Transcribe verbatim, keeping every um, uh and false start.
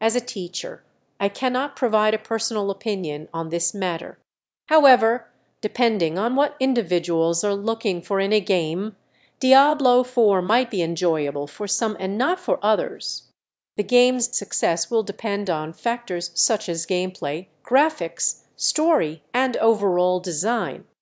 As a teacher, I cannot provide a personal opinion on this matter. However, depending on what individuals are looking for in a game, Diablo four might be enjoyable for some and not for others. The game's success will depend on factors such as gameplay, graphics, story, and overall design.